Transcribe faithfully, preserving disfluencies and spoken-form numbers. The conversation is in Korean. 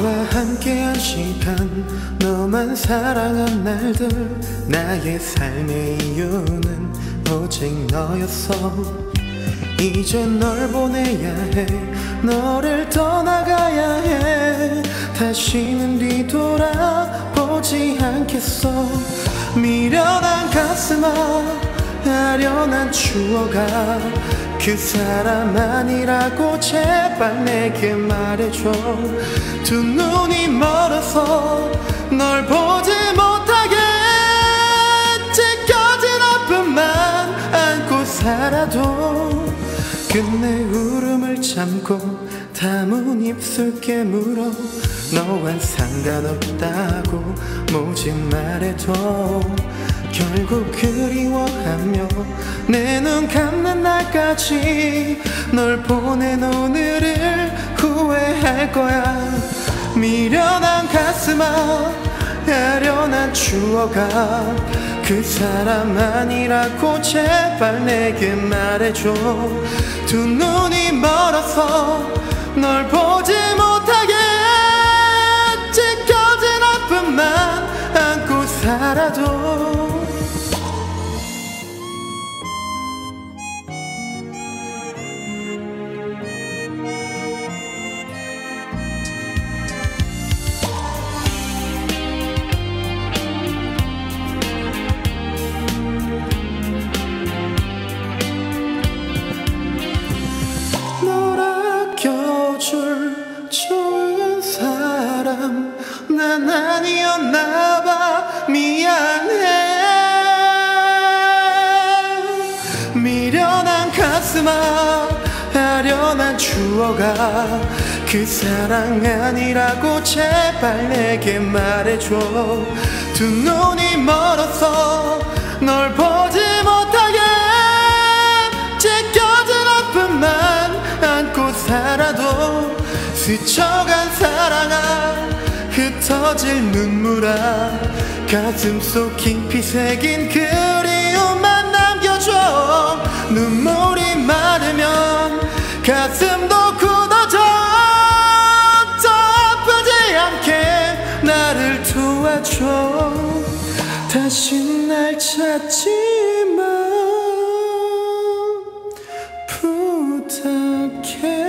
너와 함께한 시간, 너만 사랑한 날들, 나의 삶의 이유는 오직 너였어. 이제 널 보내야 해, 너를 떠나가야 해. 다시는 뒤돌아보지 않겠어. 미련한 가슴아, 아련한 추억아, 그 사람 아니라고 제발 내게 말해줘. 두 눈이 멀어서 널 보지 못하게 찢겨진 아픔만 안고 살아도 끝내 울음을 참고 담은 입술 깨물어 너와 상관없다고 모진 말해도 결국 그리워하며 내 눈 감는 날까지 널 보낸 오늘을 후회할 거야. 미련한 가슴아, 아련한 추억아, 그 사람 아니라고 제발 내게 말해줘. 두 눈이 멀어서 널 보지 못하게 찢겨진 아픔만 안고 살아도 줄 좋은 사람 난 아니었나봐. 미안해. 미련한 가슴아, 아련한 추억아, 그 사랑 아니라고 제발 내게 말해줘. 두 눈이 멀어서 널 보지 못하게 찢겨진 아픔만 안고 살아도 스쳐간 사랑아, 흩어질 눈물아, 가슴속 깊이 새긴 그리움만 남겨줘. 눈물이 많으면 가슴도 굳어져. 더 아프지 않게 나를 도와줘. 다시 날 찾지 마, 부탁해.